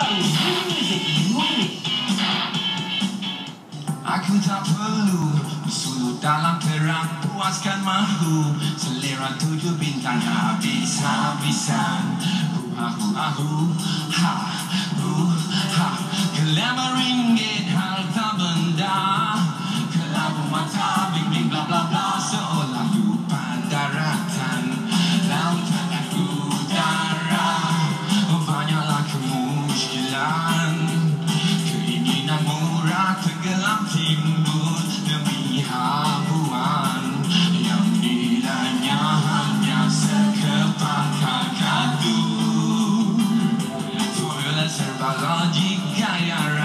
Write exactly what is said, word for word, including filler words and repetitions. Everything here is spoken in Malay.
terbaru Streaming Music Unit. Aku tak perlu bersulut dalam terang, puaskan mahu selera tujuh bintang habis-habisan. Hu ha hu ha hu ha, kelima ringgit harta benda, kelabu mata bing bing bla bla bla, seolah lupa daratan lautan dan udara. Banyaklah kemuskilan, keinginan murah tenggelam timbul demi habuan yang nilainya hanya sekepakan kadu. Formula serba logik gaya